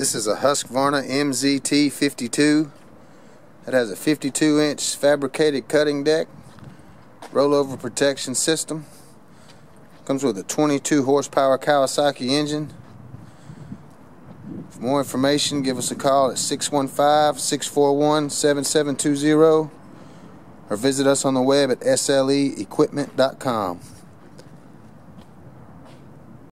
This is a Husqvarna MZT52. It has a 52-inch fabricated cutting deck, rollover protection system. Comes with a 22 horsepower Kawasaki engine. For more information, give us a call at 615-641-7720 or visit us on the web at sleequipment.com.